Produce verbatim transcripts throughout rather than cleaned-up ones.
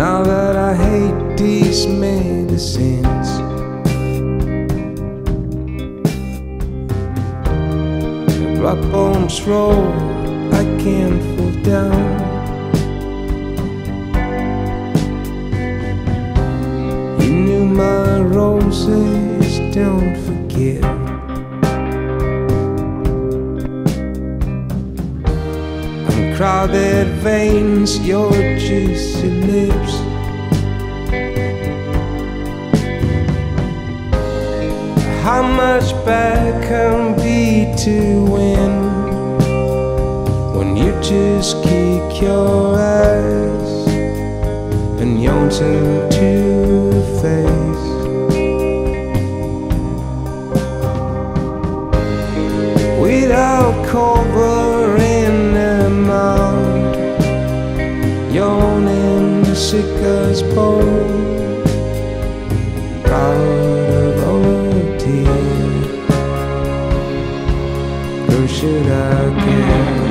Now that I hate these medicines, the blood bombs roll, I can't fall down. You knew my roses don't forgive. Crowded veins, your juicy lips. How much bad can be to win when you just kick your ass and yawn into the face? Without covering the mouth, yawning sick as bone, proud of all the tears. Who should I care?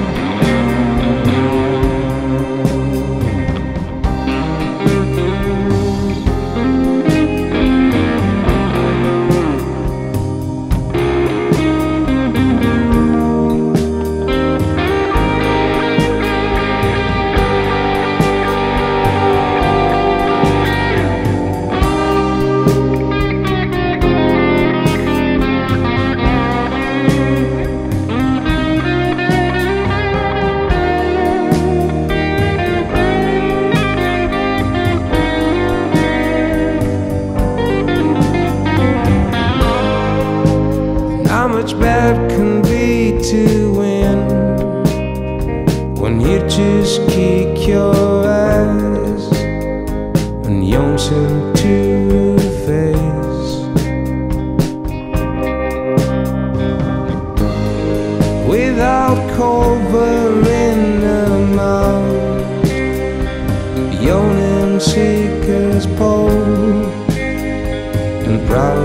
How much bad can be to win when you just kick your ass and yawn into the face? Without covering the mouth, yawning sick as bone and proud